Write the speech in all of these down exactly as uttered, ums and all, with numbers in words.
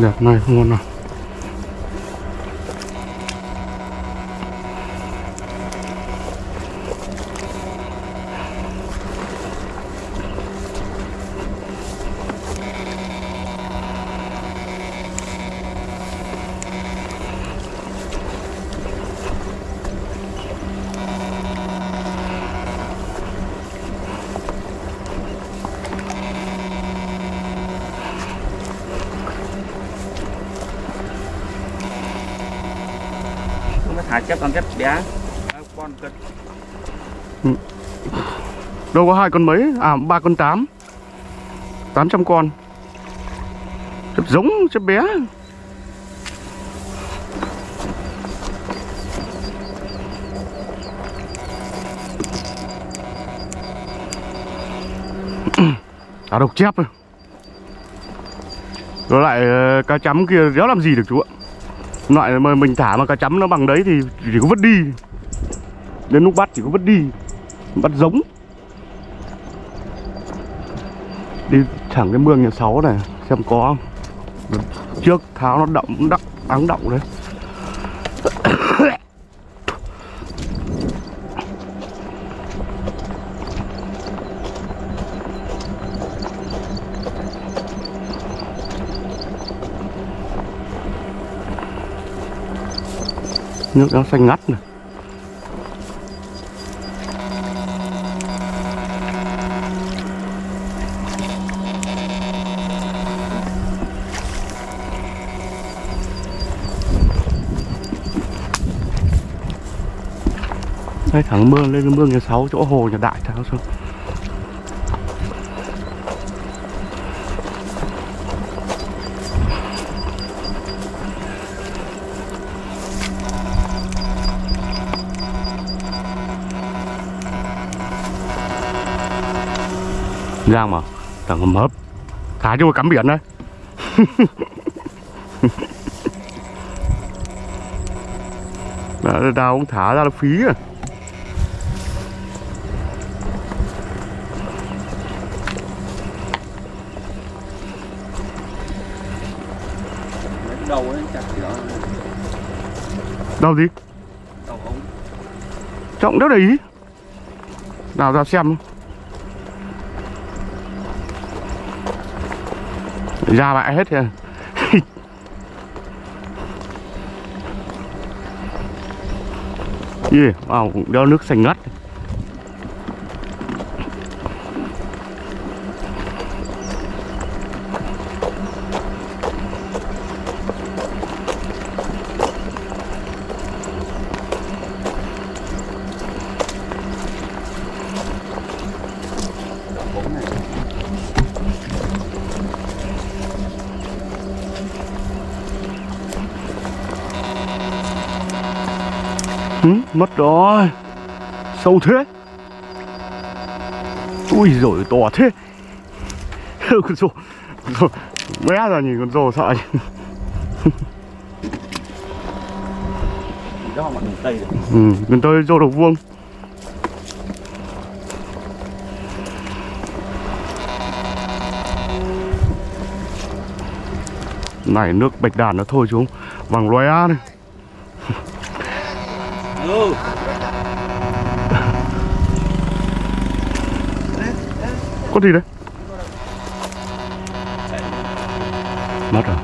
Đẹp này không ngon nào. Thả chép toàn chép bé con cân. Đâu có hai con mấy, à ba con tám, tám trăm con. Chép giống chép bé. Cá độc chép rồi. Rồi lại cá chấm kia đéo làm gì được chú ạ. Loại mà mình thả mà cá chấm nó bằng đấy thì chỉ có vứt đi. Đến lúc bắt chỉ có vứt đi. Bắt giống. Đi thẳng cái mương nhà sáu này xem có không. Trước tháo nó động đắc áng động đấy. Nước nó xanh ngắt này. Đây thẳng mương lên cái mương nhà sáu chỗ hồ nhà Đại tháo xuống. Giang mà thằng hầm hấp thả cho cắm biển đây. Đào cũng thả ra là phí à. Đầu ấy chặt đó. Đâu gì? Đầu ống. Trọng đéo đấy. Nào ra xem. Ra bại hết kìa. Yeah, wow, cũng đeo nước xanh ngắt. Ừ, mất rồi. Sâu thế. Ui giời to thế. Con rô bé ra nhìn con rô sợ. Đó mà miền Tây rồi. Ừ, miền Tây rô đầu vuông. Này nước bạch đàn nó thôi chú. Vàng loé này. Ừ. Có gì đấy? Mất rồi.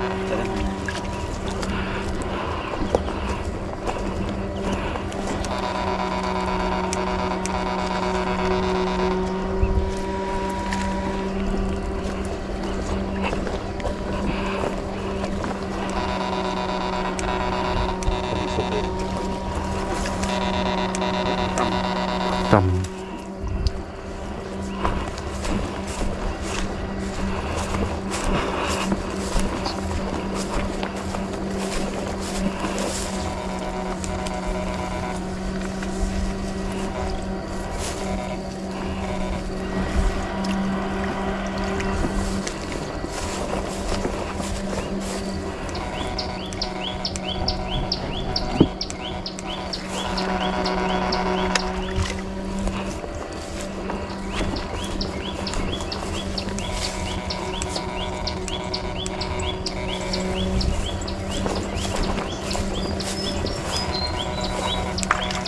Tầm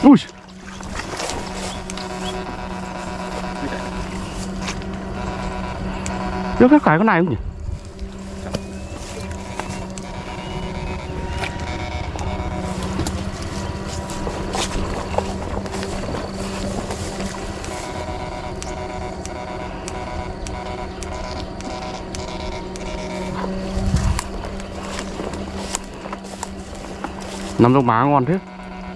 Ui. Biết cái cái này không nhỉ? Nắm trong má ngon thế.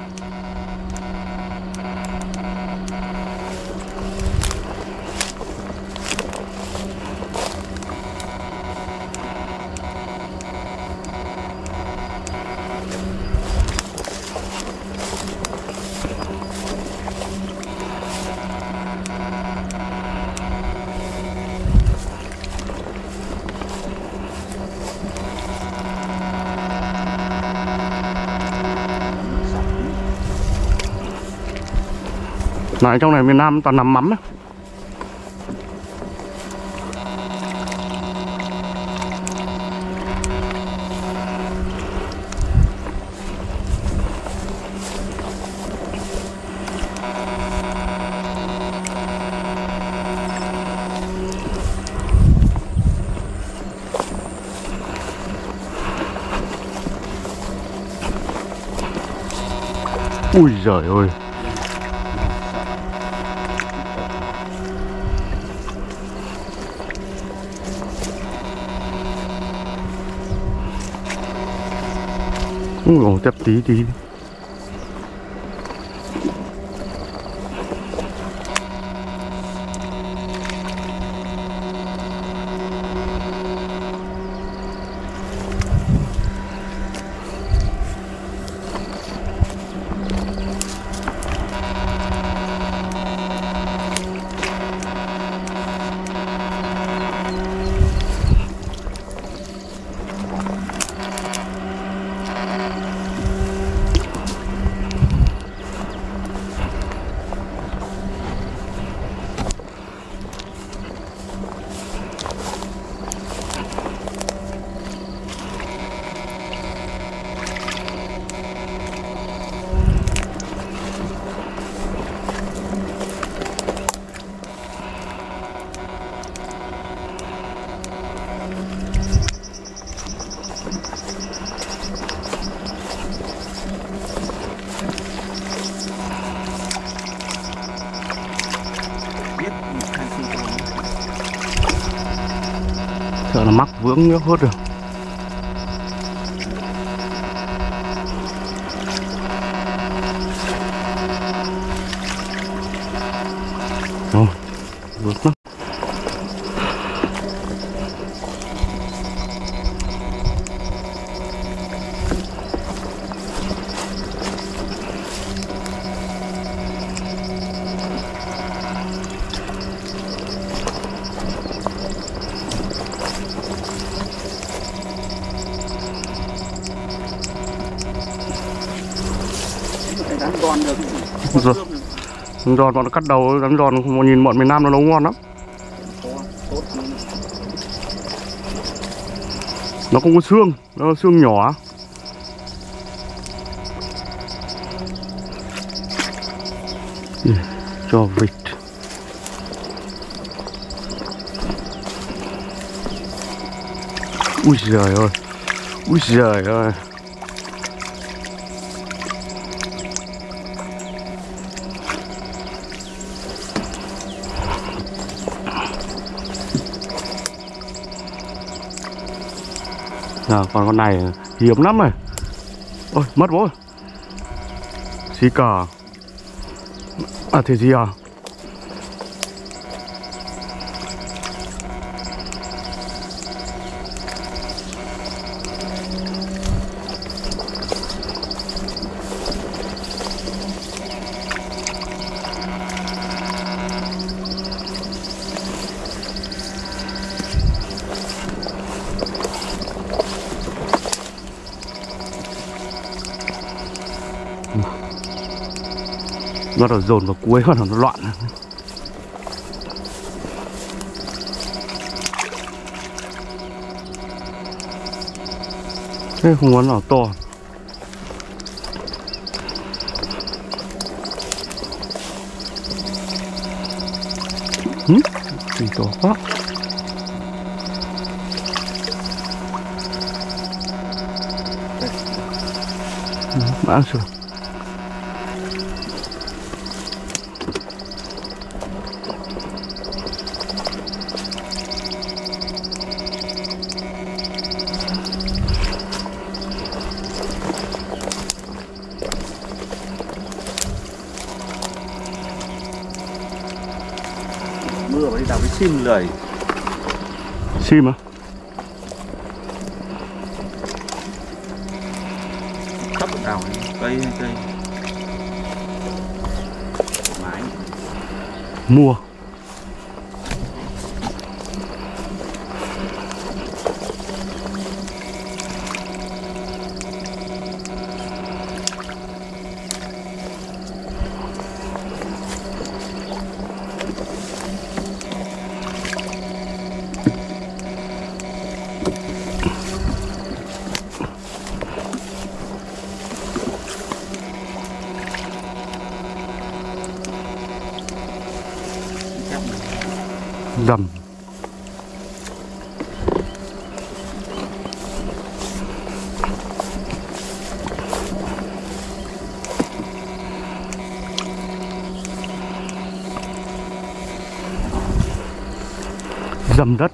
Này trong này miền Nam toàn nằm mắm ấy. Ui giời ơi. Ủa, chặt tí tí. Sợ là mắc vướng nhớ hốt được. Rồi, vướng lắm. Rồi. Giòn bọn nó cắt đầu rắn giòn, một nhìn bọn miền Nam nó nấu ngon lắm. Nó không có xương, nó có xương nhỏ. Cho vịt. Ui giời ơi. Ui giời ơi. À, còn con này hiếm lắm rồi. Ôi mất bố. Xí cờ. À thế gì à? Nó đã dồn vào cuối và nó loạn. Thế không muốn nào to. Ừ, thì to quá. Ừ, bán sườn. Mưa vào đi đào cái sim lười. Sim á? Thấp đào cây cây mái Mua. Dầm. Dầm đất.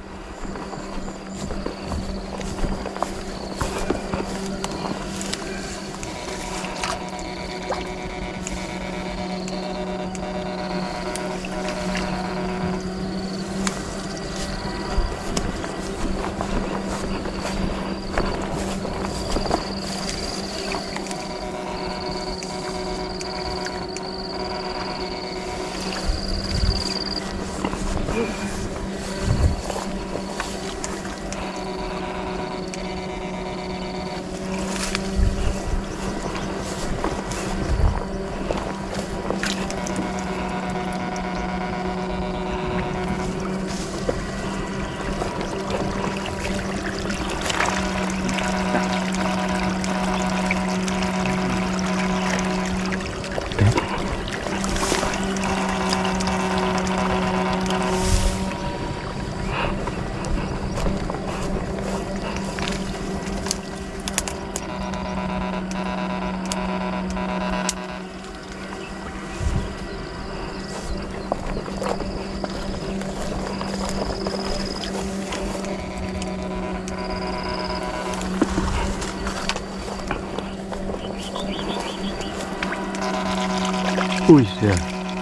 Ui giời.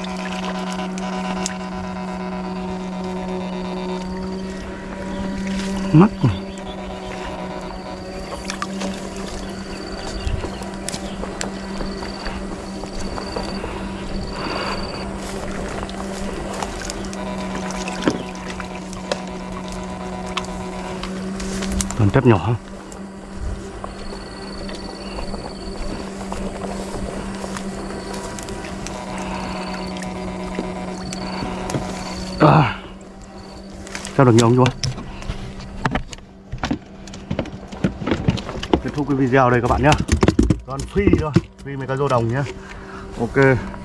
Mắt này. Toàn tép nhỏ. À, sao được nhiều không chú? Kết thúc cái video đây các bạn nhé. Còn free thôi, free mấy cái rô đồng nhé. Ok.